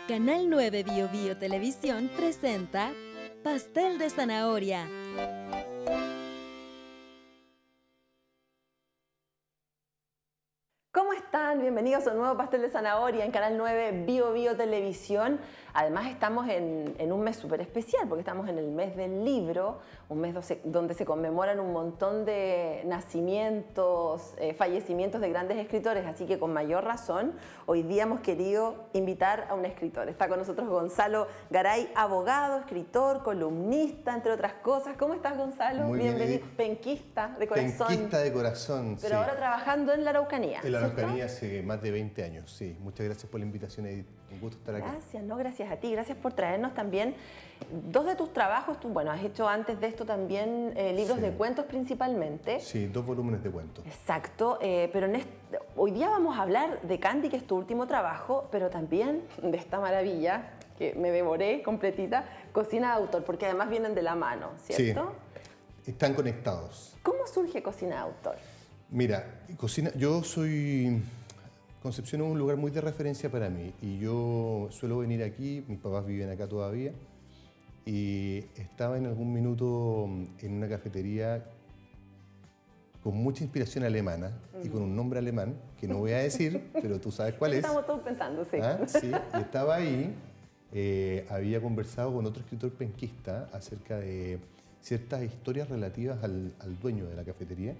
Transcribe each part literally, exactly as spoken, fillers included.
Canal nueve Bio Bio Televisión presenta Pastel de Zanahoria. ¿Cómo están? Bienvenidos a un nuevo Pastel de Zanahoria en Canal nueve Bio Bio Televisión. Además estamos en, en un mes súper especial porque estamos en el mes del libro, un mes donde se, donde se conmemoran un montón de nacimientos, eh, fallecimientos de grandes escritores, así que con mayor razón hoy día hemos querido invitar a un escritor. Está con nosotros Gonzalo Garay, abogado, escritor, columnista, entre otras cosas. ¿Cómo estás, Gonzalo? Muy Bienvenido. bien. Penquista de corazón. Penquista de corazón, Pero sí. ahora trabajando en la Araucanía. En la Araucanía hace más de veinte años, sí. Muchas gracias por la invitación, Edith. Un gusto estar acá. Gracias, no, gracias a ti. Gracias por traernos también dos de tus trabajos. Tú, bueno, has hecho antes de esto también eh, libros Sí. de cuentos principalmente. Sí, dos volúmenes de cuentos. Exacto, eh, pero en este, hoy día vamos a hablar de Candy, que es tu último trabajo, pero también de esta maravilla que me devoré completita, Cocina de Autor, porque además vienen de la mano, ¿cierto? Sí, están conectados. ¿Cómo surge Cocina de Autor? Mira, cocina, yo soy... Concepción es un lugar muy de referencia para mí y yo suelo venir aquí, mis papás viven acá todavía y estaba en algún minuto en una cafetería con mucha inspiración alemana y con un nombre alemán que no voy a decir, pero tú sabes cuál es. Estamos todos pensando, sí. ¿Ah? Sí, y estaba ahí, eh, había conversado con otro escritor penquista acerca de ciertas historias relativas al, al dueño de la cafetería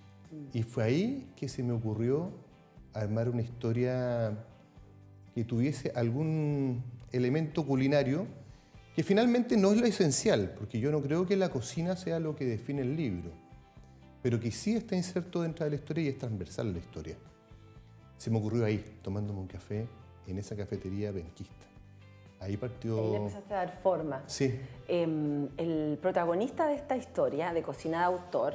y fue ahí que se me ocurrió armar una historia que tuviese algún elemento culinario que finalmente no es lo esencial, porque yo no creo que la cocina sea lo que define el libro, pero que sí está inserto dentro de la historia y es transversal a la historia. Se me ocurrió ahí, tomándome un café en esa cafetería penquista. Ahí partió... Ahí le empezaste a dar forma. Sí. Eh, el protagonista de esta historia, de Cocina de Autor,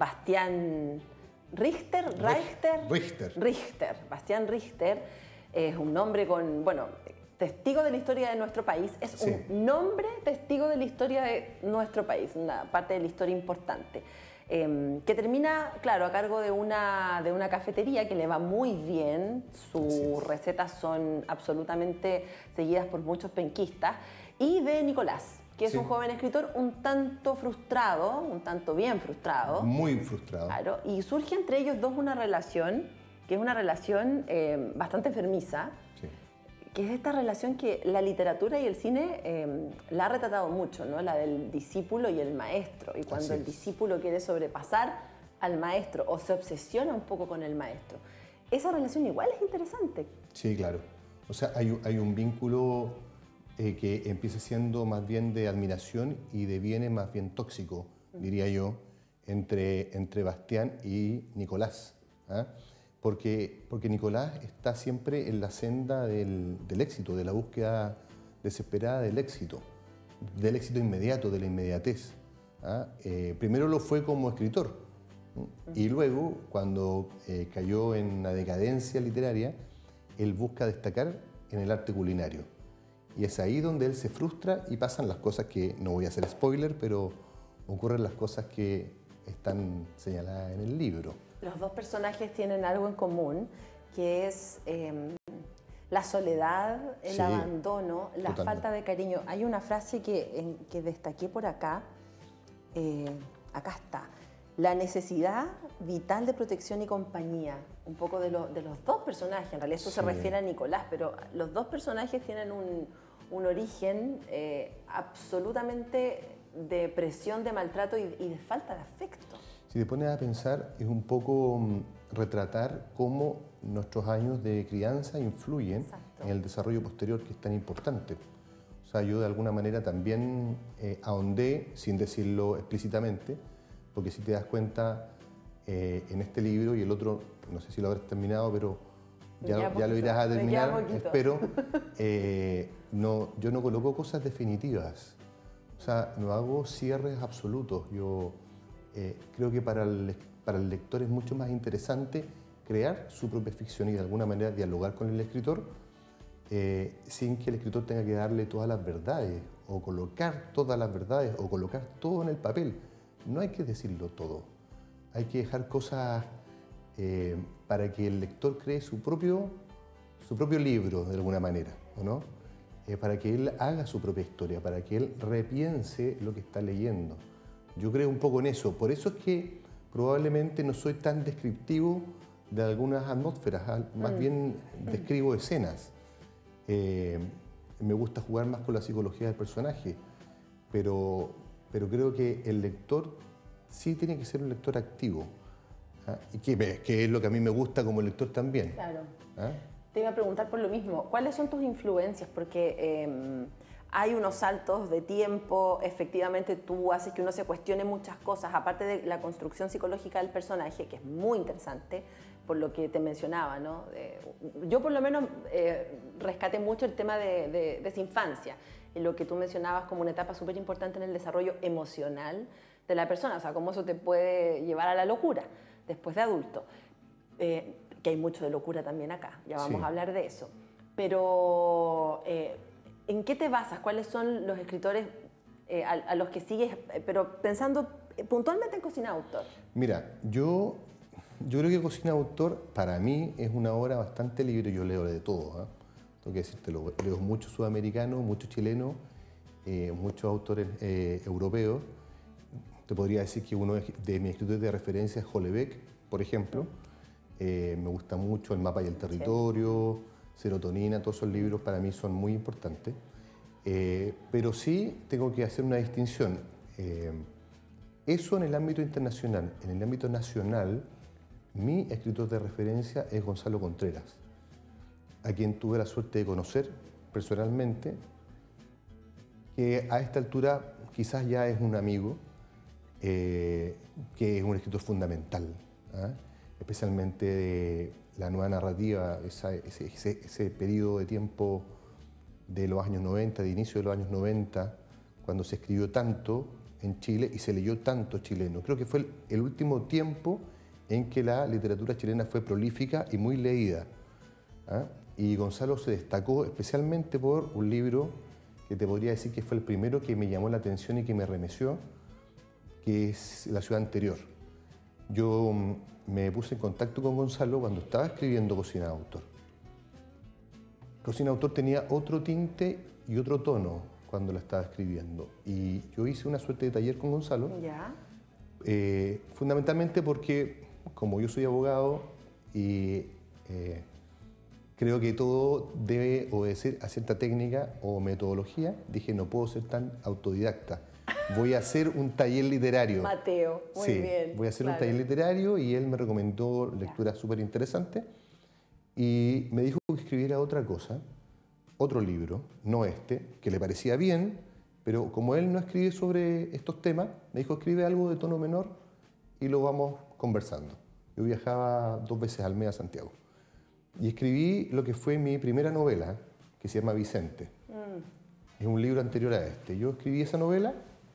Bastián Richter, Richter, Richter. Richter, Bastián Richter, es un nombre con, bueno, testigo de la historia de nuestro país, es Sí. un nombre testigo de la historia de nuestro país, una parte de la historia importante, eh, que termina, claro, a cargo de una, de una cafetería que le va muy bien, sus recetas son absolutamente seguidas por muchos penquistas, y de Nicolás, que es Sí. un joven escritor un tanto frustrado, un tanto bien frustrado. Muy frustrado. Claro, y surge entre ellos dos una relación, que es una relación eh, bastante enfermiza, Sí. que es esta relación que la literatura y el cine eh, la ha retratado mucho, ¿no? La del discípulo y el maestro. Y cuando Así el es. discípulo quiere sobrepasar al maestro o se obsesiona un poco con el maestro, esa relación igual es interesante. Sí, claro. O sea, hay, un- hay un vínculo eh, que empieza siendo más bien de admiración y deviene más bien tóxico, diría yo, entre, entre Bastián y Nicolás. ¿Ah? Porque, porque Nicolás está siempre en la senda del, del éxito, de la búsqueda desesperada del éxito, del éxito inmediato, de la inmediatez. ¿Ah? Eh, primero lo fue como escritor, ¿no? Y luego, cuando eh, cayó en la decadencia literaria, él busca destacar en el arte culinario. Y es ahí donde él se frustra y pasan las cosas que, no voy a hacer spoiler, pero ocurren las cosas que están señaladas en el libro. Los dos personajes tienen algo en común, que es eh, la soledad, el Sí, abandono, la totalmente. falta de cariño. Hay una frase que, en- que destaqué por acá, eh, acá está, la necesidad vital de protección y compañía, un poco de, lo- de los dos personajes, en realidad eso se Sí. refiere a Nicolás, pero los dos personajes tienen un, un origen eh, absolutamente de presión, de maltrato y, y de falta de afecto. Si te pones a pensar, es un poco mm, retratar cómo nuestros años de crianza influyen Exacto. en el desarrollo posterior, que es tan importante. O sea, yo de alguna manera también eh, ahondé, sin decirlo explícitamente, porque si te das cuenta, eh, en este libro y el otro, no sé si lo habrás terminado, pero ya, Ya ya lo poquito, irás a me queda terminar, poquito. espero. Eh, no, yo no coloco cosas definitivas. O sea, no hago cierres absolutos. Yo eh, creo que para el, para el lector es mucho más interesante crear su propia ficción y de alguna manera dialogar con el escritor eh, sin que el escritor tenga que darle todas las verdades o colocar todas las verdades o colocar todo en el papel. No hay que decirlo todo. Hay que dejar cosas eh, para que el lector cree su propio, su propio libro de alguna manera, ¿o no? eh, para que él haga su propia historia, para que él repiense lo que está leyendo. Yo creo un poco en eso. Por eso es que probablemente no soy tan descriptivo de algunas atmósferas, más mm. bien describo escenas. Eh, me gusta jugar más con la psicología del personaje, pero, pero creo que el lector sí tiene que ser un lector activo, ¿ah? Y que, que es lo que a mí me gusta como lector también. Claro. ¿Ah? Te iba a preguntar por lo mismo, ¿cuáles son tus influencias? Porque eh, hay unos saltos de tiempo, efectivamente tú haces que uno se cuestione muchas cosas, aparte de la construcción psicológica del personaje, que es muy interesante, por lo que te mencionaba, ¿no? Eh, yo por lo menos eh, rescaté mucho el tema de, de, de esa infancia, y lo que tú mencionabas como una etapa súper importante en el desarrollo emocional de la persona, o sea, cómo eso te puede llevar a la locura después de adulto. Eh, que hay mucho de locura también acá, ya vamos sí. a hablar de eso. Pero, eh, ¿en qué te basas? ¿Cuáles son los escritores eh, a, a los que sigues? Pero pensando puntualmente en Cocina de Autor. Mira, yo, yo creo que Cocina de Autor para mí es una obra bastante libre, yo leo de todo, ¿eh? Tengo que decirte, lo, leo mucho sudamericano, mucho chileno, eh, muchos autores eh, europeos. Te podría decir que uno de mis escritores de referencia es Houellebecq, por ejemplo. Eh, me gusta mucho El mapa y el territorio, sí. Serotonina, todos esos libros para mí son muy importantes. Eh, pero sí tengo que hacer una distinción. Eh, eso en el ámbito internacional. En el ámbito nacional, mi escritor de referencia es Gonzalo Contreras, a quien tuve la suerte de conocer personalmente, que a esta altura quizás ya es un amigo, eh, que es un escritor fundamental, ¿eh? Especialmente de la nueva narrativa, esa, ese, ese, ese periodo de tiempo de los años noventa, de inicio de los años noventa, cuando se escribió tanto en Chile y se leyó tanto chileno. Creo que fue el, el último tiempo en que la literatura chilena fue prolífica y muy leída, ¿eh? Y Gonzalo se destacó especialmente por un libro que te podría decir que fue el primero que me llamó la atención y que me remeció, que es La ciudad anterior. Yo me puse en contacto con Gonzalo cuando estaba escribiendo Cocina de Autor. Cocina de Autor tenía otro tinte y otro tono cuando la estaba escribiendo. Y yo hice una suerte de taller con Gonzalo, ¿Ya? Eh, fundamentalmente porque, como yo soy abogado y eh, creo que todo debe obedecer a cierta técnica o metodología, dije, no puedo ser tan autodidacta. Voy a hacer un taller literario. Mateo, muy sí, bien. voy a hacer claro. un taller literario y él me recomendó lecturas súper interesantes y me dijo que escribiera otra cosa, otro libro, no este, que le parecía bien, pero como él no escribe sobre estos temas, me dijo, escribe algo de tono menor y lo vamos conversando. Yo viajaba dos veces al mes a Santiago y escribí lo que fue mi primera novela, que se llama Vicente. Mm. Es un libro anterior a este. Yo escribí esa novela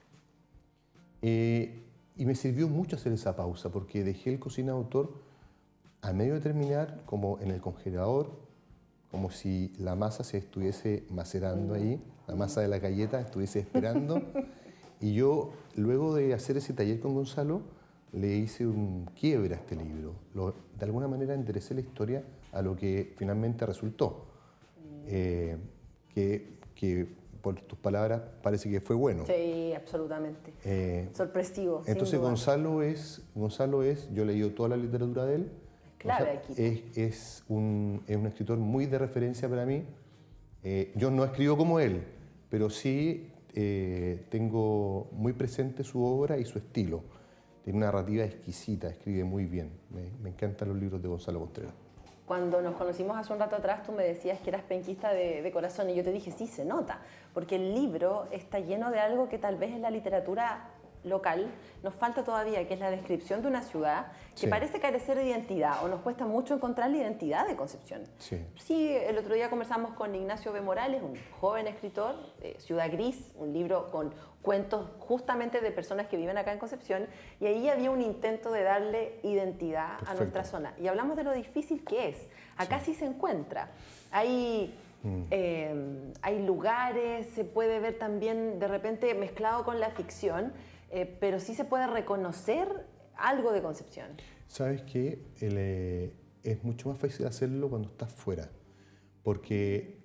Eh, y me sirvió mucho hacer esa pausa, porque dejé el Cocina de Autor a medio de terminar, como en el congelador, como si la masa se estuviese macerando ahí, la masa de la galleta estuviese esperando. Y yo, luego de hacer ese taller con Gonzalo, le hice un quiebre a este libro. Lo, de alguna manera enderecé la historia a lo que finalmente resultó. Eh, que, que por tus palabras, parece que fue bueno. Sí, absolutamente. Eh, Sorpresivo, Entonces sin duda. Gonzalo es, Gonzalo es, yo he leído toda la literatura de él. Clave Gonzalo aquí. Es, es, un, es un escritor muy de referencia para mí. Eh, yo no escribo como él, pero sí eh, tengo muy presente su obra y su estilo. Tiene una narrativa exquisita, escribe muy bien. Me, me encantan los libros de Gonzalo Contreras. Cuando nos conocimos hace un rato atrás, tú me decías que eras penquista de, de corazón y yo te dije, sí, se nota, porque el libro está lleno de algo que tal vez en la literatura local nos falta todavía, que es la descripción de una ciudad que sí. parece carecer de identidad o nos cuesta mucho encontrar la identidad de Concepción. Sí. Sí, el otro día conversamos con Ignacio B. Morales, un joven escritor, eh, Ciudad Gris, un libro con cuentos justamente de personas que viven acá en Concepción, y ahí había un intento de darle identidad Perfecto. a nuestra zona. Y hablamos de lo difícil que es. Acá sí, sí se encuentra. Hay, mm. eh, hay lugares, se puede ver también de repente mezclado con la ficción, eh, pero sí se puede reconocer algo de Concepción. ¿Sabes qué? El, eh, es mucho más fácil hacerlo cuando estás fuera, porque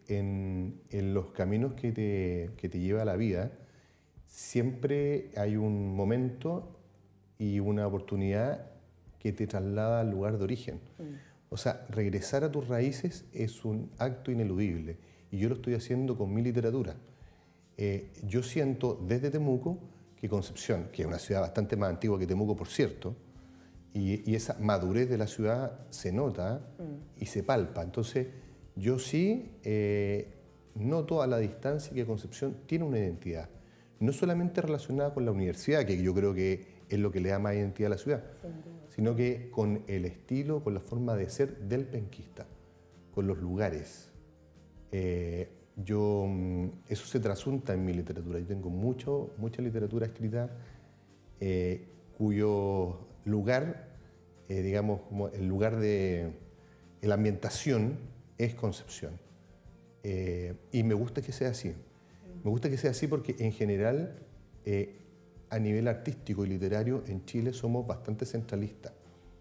en, en los caminos que te, que te lleva la vida, siempre hay un momento y una oportunidad que te traslada al lugar de origen. Mm. O sea, regresar a tus raíces es un acto ineludible y yo lo estoy haciendo con mi literatura. Eh, yo siento desde Temuco que Concepción, que es una ciudad bastante más antigua que Temuco, por cierto, y, y esa madurez de la ciudad se nota mm. y se palpa. Entonces, yo sí eh, noto a la distancia que Concepción tiene una identidad, no solamente relacionada con la universidad, que yo creo que es lo que le da más identidad a la ciudad, sino que con el estilo, con la forma de ser del penquista, con los lugares. Eh, yo, eso se trasunta en mi literatura. Yo tengo mucho, mucha literatura escrita eh, cuyo lugar, eh, digamos, como el lugar de la ambientación es Concepción. Eh, y me gusta que sea así. Me gusta que sea así porque en general, eh, a nivel artístico y literario, en Chile somos bastante centralistas.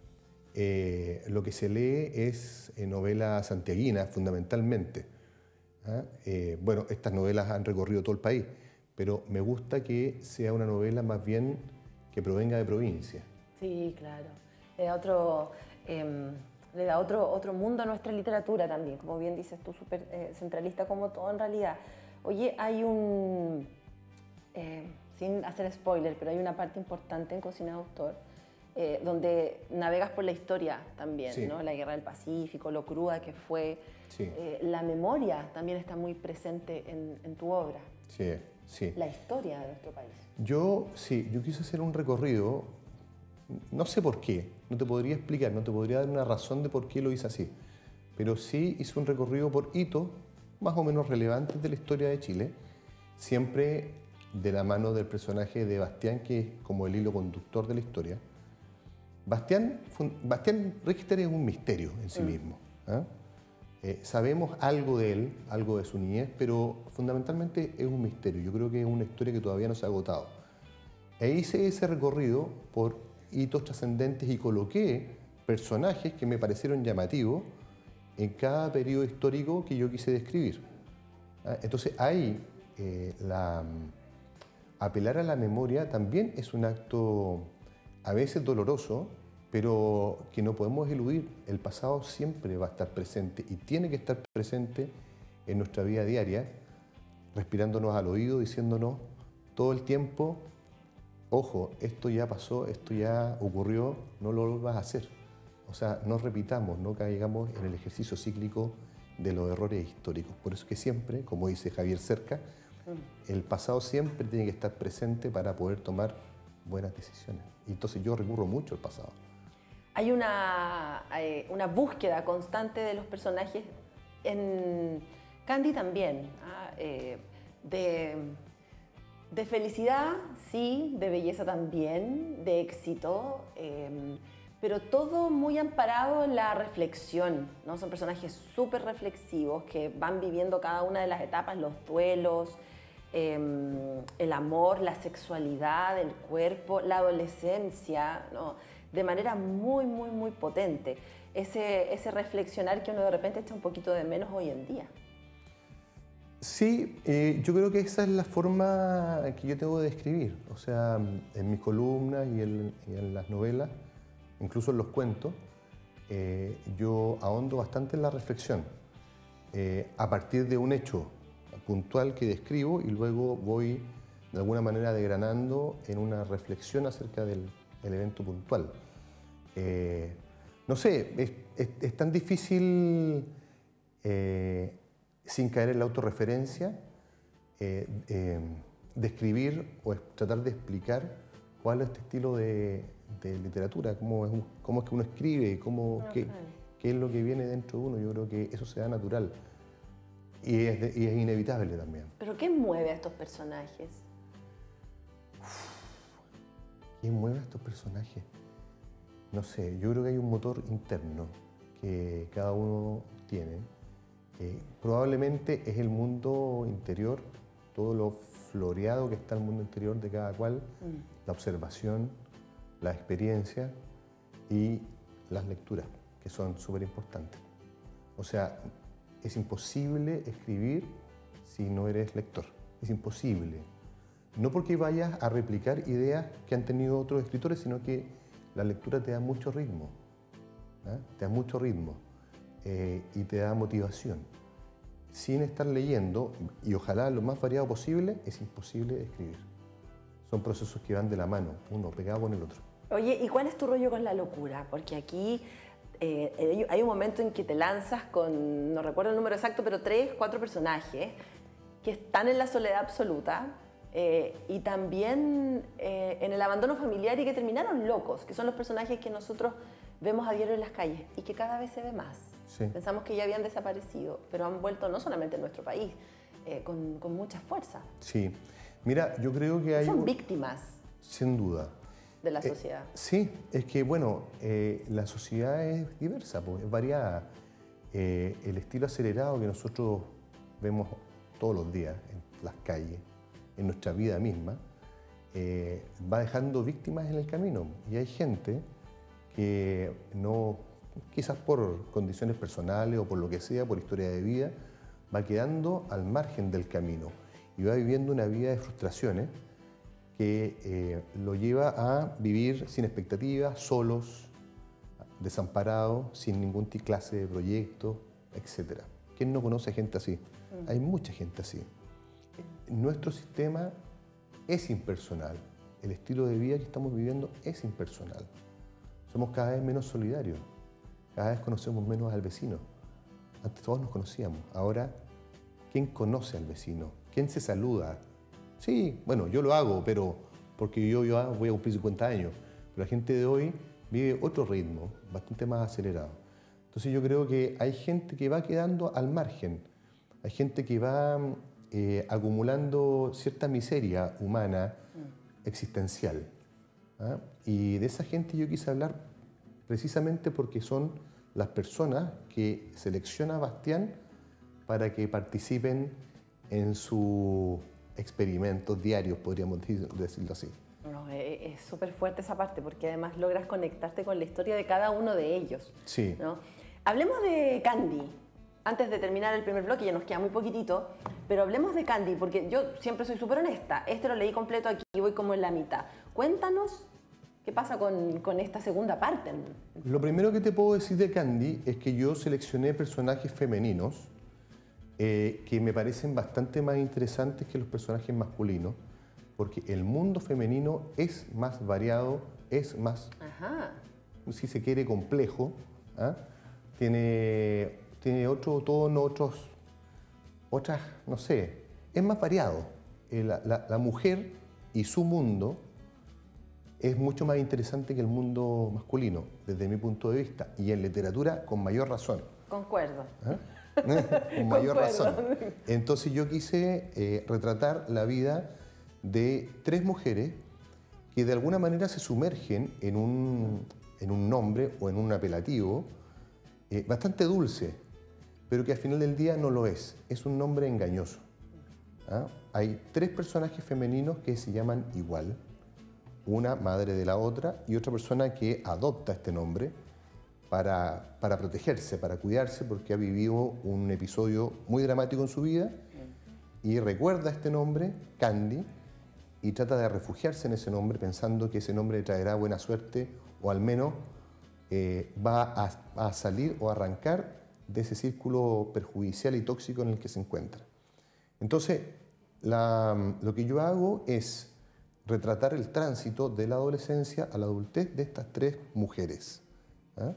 Eh, lo que se lee es eh, novela santiaguina, fundamentalmente. ¿Ah? Eh, bueno, estas novelas han recorrido todo el país, pero me gusta que sea una novela más bien que provenga de provincia. Sí, claro. Le da otro, eh, le da otro, otro mundo a nuestra literatura también, como bien dices tú, súper eh, centralista como todo en realidad. Oye, hay un, eh, sin hacer spoiler, pero hay una parte importante en Cocina de Autor, eh, donde navegas por la historia también, sí. ¿no? La Guerra del Pacífico, lo cruda que fue. Sí. Eh, la memoria también está muy presente en, en tu obra. Sí, sí. La historia de nuestro país. Yo, sí, yo quise hacer un recorrido, no sé por qué, no te podría explicar, no te podría dar una razón de por qué lo hice así, pero sí hice un recorrido por hitos más o menos relevantes de la historia de Chile, siempre de la mano del personaje de Bastián, que es como el hilo conductor de la historia. Bastián, Bastián Richter es un misterio en sí mm. mismo. ¿eh? Eh, sabemos algo de él, algo de su niñez, pero fundamentalmente es un misterio. Yo creo que es una historia que todavía no se ha agotado. E hice ese recorrido por hitos trascendentes y coloqué personajes que me parecieron llamativos en cada periodo histórico que yo quise describir. ¿Ah? Entonces ahí eh, la, apelar a la memoria también es un acto a veces doloroso, pero que no podemos eludir. El pasado siempre va a estar presente y tiene que estar presente en nuestra vida diaria, respirándonos al oído, diciéndonos todo el tiempo, ojo, esto ya pasó, esto ya ocurrió, no lo vuelvas a hacer. O sea, no repitamos, no caigamos en el ejercicio cíclico de los errores históricos. Por eso que siempre, como dice Javier Cerca, el pasado siempre tiene que estar presente para poder tomar buenas decisiones. Y entonces yo recurro mucho al pasado. Hay una, eh, una búsqueda constante de los personajes, en Candy también, ¿ah? eh, de, de felicidad, sí, de belleza también, de éxito, eh, pero todo muy amparado en la reflexión, ¿no? Son personajes súper reflexivos que van viviendo cada una de las etapas, los duelos, eh, el amor, la sexualidad, el cuerpo, la adolescencia, ¿no? De manera muy, muy, muy potente. Ese, ese reflexionar que uno de repente echa un poquito de menos hoy en día. Sí, eh, yo creo que esa es la forma que yo tengo de escribir. O sea, en mis columnas y en, y en las novelas, incluso en los cuentos, eh, yo ahondo bastante en la reflexión, eh, a partir de un hecho puntual que describo y luego voy de alguna manera degranando en una reflexión acerca del el evento puntual. Eh, no sé, es, es, es tan difícil, eh, sin caer en la autorreferencia, eh, eh, describir o es, tratar de explicar cuál es este estilo de, de literatura, cómo es, cómo es que uno escribe, cómo, okay. qué, qué es lo que viene dentro de uno. Yo creo que eso se da natural y es, de, y es inevitable también. ¿Pero qué mueve a estos personajes? ¿Quién mueve a estos personajes? No sé, yo creo que hay un motor interno que cada uno tiene. Eh, probablemente es el mundo interior, todo lo floreado que está el mundo interior de cada cual, mm. la observación, la experiencia y las lecturas, que son súper importantes. O sea, es imposible escribir si no eres lector. Es imposible. No porque vayas a replicar ideas que han tenido otros escritores, sino que la lectura te da mucho ritmo. ¿eh? Te da mucho ritmo eh, y te da motivación. Sin estar leyendo, y ojalá lo más variado posible, es imposible escribir. Son procesos que van de la mano, uno pegado con el otro. Oye, ¿y cuál es tu rollo con la locura? Porque aquí eh, hay un momento en que te lanzas con, no recuerdo el número exacto, pero tres, cuatro personajes que están en la soledad absoluta eh, y también eh, en el abandono familiar y que terminaron locos, que son los personajes que nosotros vemos a diario en las calles y que cada vez se ve más. Sí. Pensamos que ya habían desaparecido, pero han vuelto no solamente en nuestro país, eh, con, con mucha fuerza. Sí. Mira, yo creo que hay... Son víctimas. Sin duda. De la sociedad. Eh, sí, es que, bueno, eh, la sociedad es diversa, pues, es variada. Eh, el estilo acelerado que nosotros vemos todos los días en las calles, en nuestra vida misma, eh, va dejando víctimas en el camino. Y hay gente que no, quizás por condiciones personales o por lo que sea, por historia de vida, va quedando al margen del camino y va viviendo una vida de frustraciones que eh, lo lleva a vivir sin expectativas, solos, desamparados, sin ningún clase de proyecto, etcétera. ¿Quién no conoce gente así? Mm. Hay mucha gente así. Nuestro sistema es impersonal. El estilo de vida que estamos viviendo es impersonal. Somos cada vez menos solidarios. Cada vez conocemos menos al vecino. Antes todos nos conocíamos. Ahora, ¿quién conoce al vecino? ¿Quién se saluda? Sí, bueno, yo lo hago, pero porque yo, yo voy a cumplir cincuenta años. Pero la gente de hoy vive otro ritmo, bastante más acelerado. Entonces yo creo que hay gente que va quedando al margen. Hay gente que va eh, acumulando cierta miseria humana, mm. existencial. ¿ah? Y de esa gente yo quise hablar precisamente porque son las personas que selecciona Bastián para que participen en sus experimentos diarios, podríamos decirlo así. No, es súper fuerte esa parte porque además logras conectarte con la historia de cada uno de ellos. Sí. ¿no? Hablemos de Candy. Antes de terminar el primer bloque, ya nos queda muy poquitito, pero hablemos de Candy porque yo siempre soy súper honesta. Este lo leí completo, aquí voy como en la mitad. Cuéntanos qué pasa con, con esta segunda parte. Lo primero que te puedo decir de Candy es que yo seleccioné personajes femeninos Eh, que me parecen bastante más interesantes que los personajes masculinos, porque el mundo femenino es más variado, es más, Ajá. si se quiere, complejo, ¿ah? tiene, tiene otro tono, otros, otras, no sé, es más variado. Eh, la, la, la mujer y su mundo es mucho más interesante que el mundo masculino, desde mi punto de vista, y en literatura con mayor razón. Concuerdo. ¿Ah? Con mayor razón. Entonces yo quise eh, retratar la vida de tres mujeres que de alguna manera se sumergen en un, en un nombre o en un apelativo eh, bastante dulce, pero que al final del día no lo es. Es un nombre engañoso. ¿Ah? Hay tres personajes femeninos que se llaman igual, una madre de la otra y otra persona que adopta este nombre Para, para protegerse, para cuidarse, porque ha vivido un episodio muy dramático en su vida y recuerda este nombre, Candy, y trata de refugiarse en ese nombre pensando que ese nombre le traerá buena suerte o al menos eh, va a, a salir o arrancar de ese círculo perjudicial y tóxico en el que se encuentra. Entonces, la, lo que yo hago es retratar el tránsito de la adolescencia a la adultez de estas tres mujeres. ¿Ah?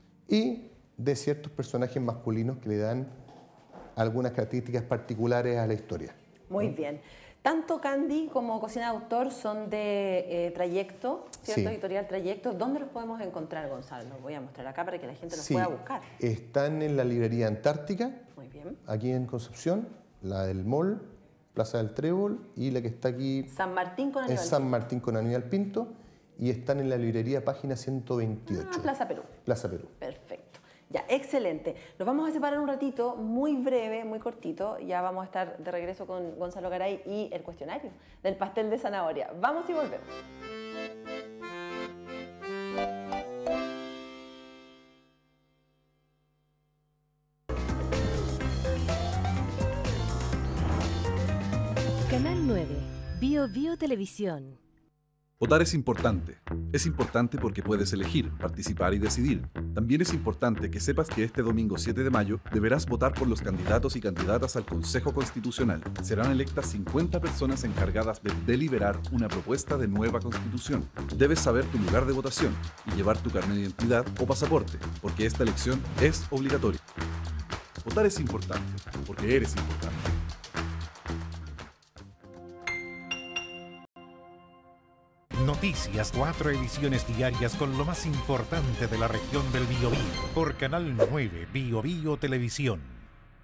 Y de ciertos personajes masculinos que le dan algunas características particulares a la historia. Muy bien. Tanto Candy como Cocina de Autor son de eh, Trayecto, ¿cierto? Sí. Editorial Trayecto. ¿Dónde los podemos encontrar, Gonzalo? Los voy a mostrar acá para que la gente los sí. pueda buscar. Están en la librería Antártica, Muy bien. aquí en Concepción, la del Mall, Plaza del Trébol, y la que está aquí... San Martín con Aníbal Es San Martín con Aníbal Pinto. Y están en la librería Página ciento veintiocho. Ah, Plaza Perú. Plaza Perú. Perfecto. Ya, excelente. Nos vamos a separar un ratito, muy breve, muy cortito. Ya vamos a estar de regreso con Gonzalo Garay y el cuestionario del pastel de zanahoria. Vamos y volvemos. nueve, Bio Bio Televisión. Votar es importante. Es importante porque puedes elegir, participar y decidir. También es importante que sepas que este domingo siete de mayo deberás votar por los candidatos y candidatas al Consejo Constitucional. Serán electas cincuenta personas encargadas de deliberar una propuesta de nueva Constitución. Debes saber tu lugar de votación y llevar tu carnet de identidad o pasaporte, porque esta elección es obligatoria. Votar es importante, porque eres importante. Noticias, cuatro ediciones diarias con lo más importante de la región del Biobío por Canal nueve Bio Bio Televisión.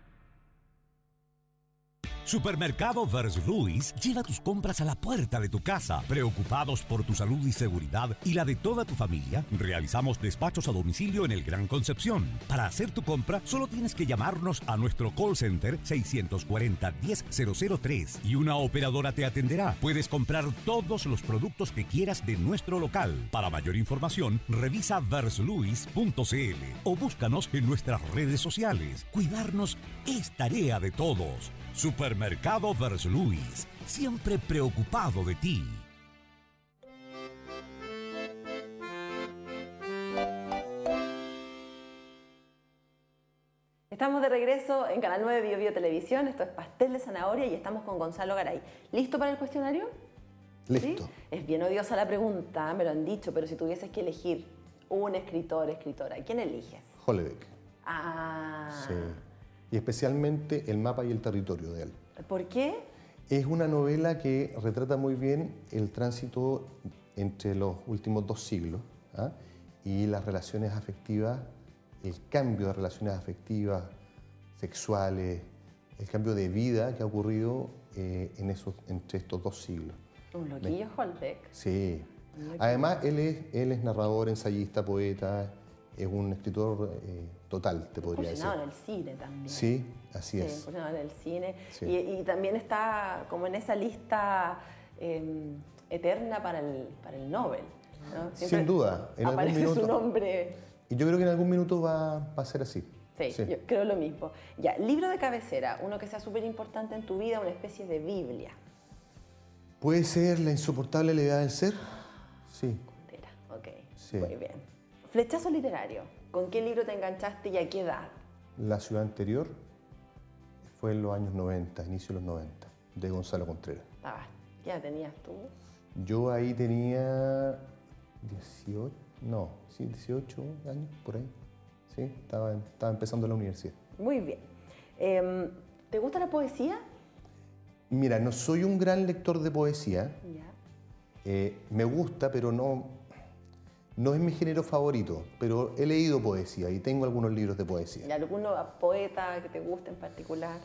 Supermercado Verslui lleva tus compras a la puerta de tu casa. Preocupados por tu salud y seguridad y la de toda tu familia, realizamos despachos a domicilio en el Gran Concepción. Para hacer tu compra, solo tienes que llamarnos a nuestro call center seiscientos cuarenta, diez mil tres y una operadora te atenderá. Puedes comprar todos los productos que quieras de nuestro local. Para mayor información, revisa versluis punto c l o búscanos en nuestras redes sociales. Cuidarnos es tarea de todos. Supermercado Verslui, siempre preocupado de ti. Estamos de regreso en Canal nueve Bio Bio Televisión. Esto es Pastel de Zanahoria y estamos con Gonzalo Garay. ¿Listo para el cuestionario? Listo. ¿Sí? Es bien odiosa la pregunta, me lo han dicho, pero si tuvieses que elegir un escritor, escritora, ¿quién eliges? Houellebecq. Ah. Sí. Y especialmente El mapa y el territorio de él. ¿Por qué? Es una novela que retrata muy bien el tránsito entre los últimos dos siglos, ¿ah? y las relaciones afectivas, el cambio de relaciones afectivas, sexuales, el cambio de vida que ha ocurrido eh, en esos, entre estos dos siglos. Un loquillo Houellebecq. Sí. Además, él es, él es narrador, ensayista, poeta, es un escritor eh, total, te podría decir. Incursionado en el cine también. Sí, así Sí, es. incursionado en el cine. Sí. Y, y también está como en esa lista eh, eterna para el, para el Nobel, ¿no? Siempre Sin duda. En algún aparece minuto, su nombre. Y yo creo que en algún minuto va, va a ser así. Sí, Sí. yo creo lo mismo. Ya, libro de cabecera, uno que sea súper importante en tu vida, una especie de Biblia. ¿Puede ser La insoportable levedad del ser? Sí. Era, ok, Sí. muy bien. Flechazo literario, ¿con qué libro te enganchaste y a qué edad? La ciudad anterior fue en los años noventa, inicio de los noventa, de Gonzalo Contreras. Ah, ¿qué edad tenías tú? Yo ahí tenía dieciocho, no, sí, dieciocho años, por ahí. Sí, estaba, estaba empezando la universidad. Muy bien. Eh, ¿Te gusta la poesía? Mira, no soy un gran lector de poesía. Ya. Eh, me gusta, pero no, no es mi género favorito. Pero he leído poesía y tengo algunos libros de poesía. ¿Y alguno poeta que te guste en particular?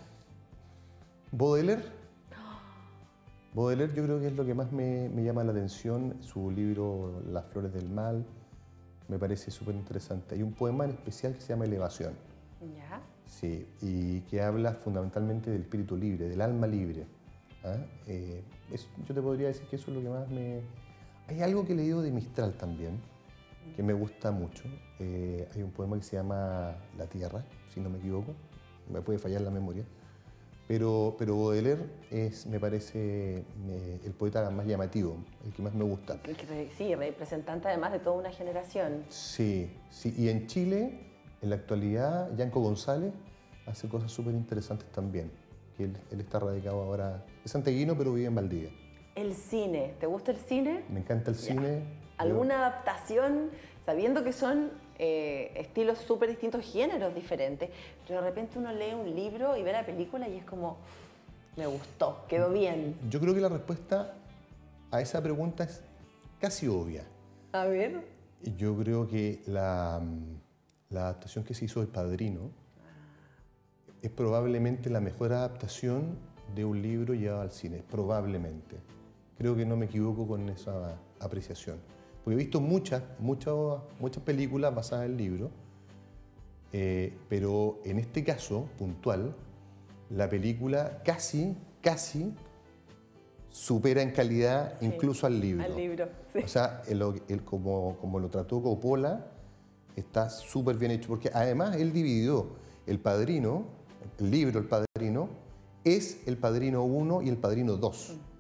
Baudelaire. Baudelaire yo creo que es lo que más me, me llama la atención. Su libro Las flores del mal me parece súper interesante. Hay un poema en especial que se llama Elevación. Ya. Sí, y que habla fundamentalmente del espíritu libre, del alma libre. ¿Ah? Eh, es, yo te podría decir que eso es lo que más me... Hay algo que he leído de Mistral también, que me gusta mucho. Eh, hay un poema que se llama La Tierra, si no me equivoco. Me puede fallar la memoria. Pero, pero Baudelaire es, me parece, me, el poeta más llamativo, el que más me gusta. Sí, representante además de toda una generación. Sí, sí. Y en Chile, en la actualidad, Yanko González hace cosas súper interesantes también. Que él, él está radicado ahora, es santiaguino, pero vive en Valdivia. El cine, ¿te gusta el cine? Me encanta el Ya. cine. ¿Alguna adaptación, sabiendo que son eh, estilos súper distintos, géneros diferentes, pero de repente uno lee un libro y ve la película y es como, me gustó, quedó bien? Yo creo que la respuesta a esa pregunta es casi obvia. A ver. Yo creo que la, la adaptación que se hizo del Padrino es probablemente la mejor adaptación de un libro llevado al cine, probablemente. Creo que no me equivoco con esa apreciación. Porque he visto muchas, muchas, muchas películas basadas en el libro, eh, pero en este caso puntual, la película casi, casi supera en calidad Sí, incluso al libro. Al libro, sí. O sea, el, el, como, como lo trató Coppola, está súper bien hecho, porque además él dividió El Padrino, el libro El Padrino, es El Padrino uno y El Padrino dos.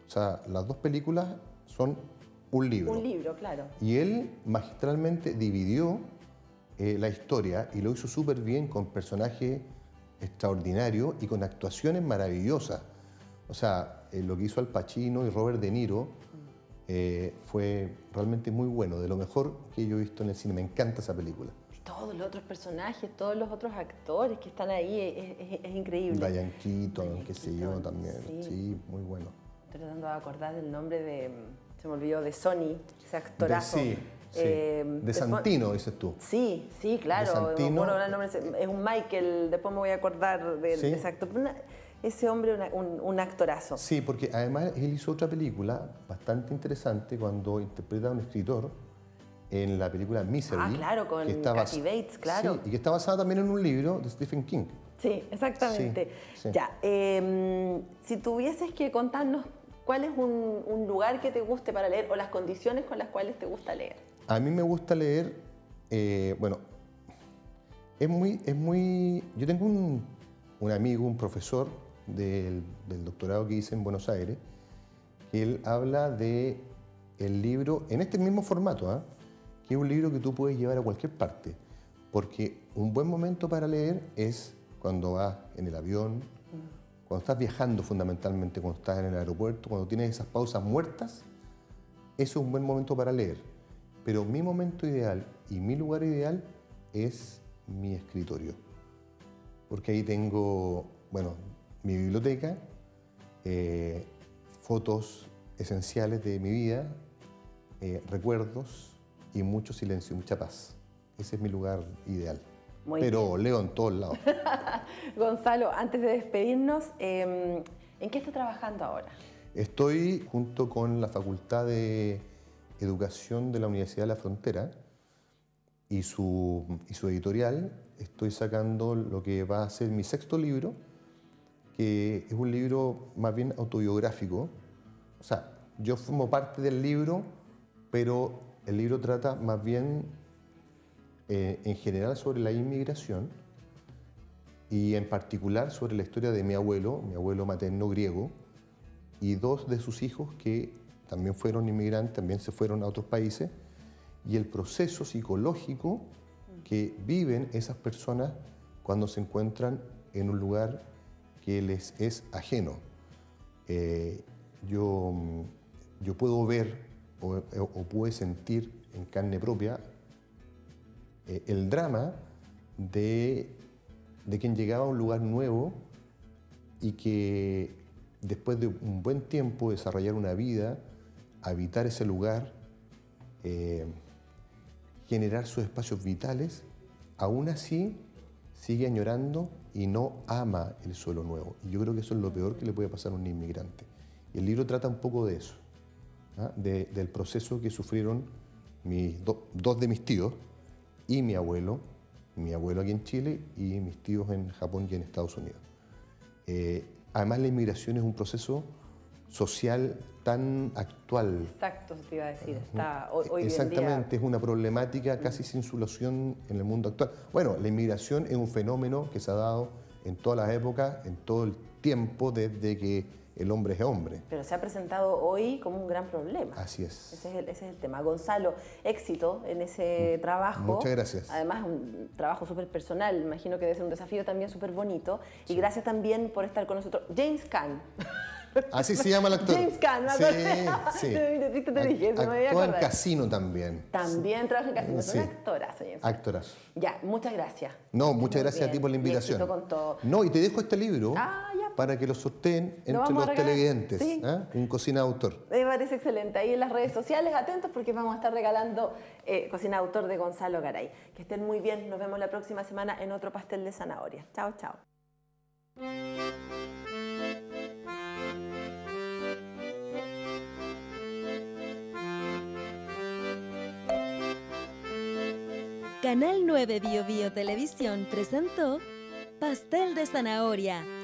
O sea, las dos películas son un libro. Un libro, claro. Y él magistralmente dividió eh, la historia y lo hizo súper bien con personajes extraordinarios y con actuaciones maravillosas. O sea, eh, lo que hizo Al Pacino y Robert De Niro eh, fue realmente muy bueno, de lo mejor que yo he visto en el cine. Me encanta esa película. Todos los otros personajes, todos los otros actores que están ahí, es, es, es increíble. Diane Keaton, Diane qué sé yo, Keaton, también. sí. Sí, muy bueno. Estoy tratando de acordar del nombre de, se me olvidó, de Sony, ese actorazo. De, sí, sí. Eh, de después, Santino, dices tú. Sí, sí, claro. De Santino. Me acuerdo ahora el nombre, es un Michael, después me voy a acordar de, Sí. de ese actor. Una, ese hombre, una, un, un actorazo. Sí, porque además él hizo otra película bastante interesante cuando interpreta a un escritor en la película Misery. Ah, claro, con que está Kathy bas- Bates, claro. Sí, y que está basada también en un libro de Stephen King. Sí, exactamente. Sí, sí. Ya, eh, si tuvieses que contarnos cuál es un, un lugar que te guste para leer o las condiciones con las cuales te gusta leer. A mí me gusta leer, eh, bueno, es muy, es muy... Yo tengo un, un amigo, un profesor del, del doctorado que hice en Buenos Aires, que él habla de el libro, en este mismo formato, ¿ah? que es un libro que tú puedes llevar a cualquier parte, porque un buen momento para leer es cuando vas en el avión, cuando estás viajando fundamentalmente, cuando estás en el aeropuerto, cuando tienes esas pausas muertas, eso es un buen momento para leer. Pero mi momento ideal y mi lugar ideal es mi escritorio, porque ahí tengo, bueno, mi biblioteca, eh, fotos esenciales de mi vida, eh, recuerdos y mucho silencio, mucha paz. Ese es mi lugar ideal. Muy Pero leo en todos lados. Gonzalo, antes de despedirnos, eh, ¿en qué estás trabajando ahora? Estoy junto con la Facultad de Educación de la Universidad de la Frontera y su, y su editorial. Estoy sacando lo que va a ser mi sexto libro, que es un libro más bien autobiográfico. O sea, yo formo parte del libro, pero el libro trata más bien eh, en general sobre la inmigración y en particular sobre la historia de mi abuelo, mi abuelo materno griego, y dos de sus hijos que también fueron inmigrantes, también se fueron a otros países, y el proceso psicológico que viven esas personas cuando se encuentran en un lugar que les es ajeno. Eh, yo, yo puedo ver o, o pude sentir en carne propia eh, el drama de, de quien llegaba a un lugar nuevo y que después de un buen tiempo desarrollar una vida, habitar ese lugar, eh, generar sus espacios vitales, aún así sigue añorando y no ama el suelo nuevo. Y yo creo que eso es lo peor que le puede pasar a un inmigrante. Y el libro trata un poco de eso, ¿ah? de, del proceso que sufrieron mis do, dos de mis tíos y mi abuelo, mi abuelo aquí en Chile y mis tíos en Japón y en Estados Unidos. Eh, además, la inmigración es un proceso social tan actual. Exacto, te iba a decir, está hoy, hoy Exactamente, día... es una problemática casi sin solución en el mundo actual. Bueno, la inmigración es un fenómeno que se ha dado en todas las épocas, en todo el tiempo, desde que el hombre es hombre. Pero se ha presentado hoy como un gran problema. Así es. Ese es el, ese es el tema. Gonzalo, éxito en ese trabajo. Muchas gracias. Además, un trabajo súper personal. Imagino que debe ser un desafío también súper bonito. Sí. Y gracias también por estar con nosotros. James Caan. Así se llama el actor. James Caan, ¿no? Sí, sí. Te, te dije, Act- no me actúa en Casino también. También trabaja en Casino. Sí. Es un actorazo, James. Actorazo. Ya, muchas gracias. No, muchas gracias bien. a ti por la invitación. Y éxito con todo. No, y te dejo este libro Ah, ya. para que lo sorteen entre vamos a los regalar. televidentes. Sí. ¿Ah? Un cocina de autor. Me parece excelente. Ahí en las redes sociales, atentos porque vamos a estar regalando eh, Cocina de Autor de Gonzalo Garay. Que estén muy bien. Nos vemos la próxima semana en otro pastel de zanahoria. Chao, chao. Canal nueve Bio Bio Televisión presentó Pastel de Zanahoria.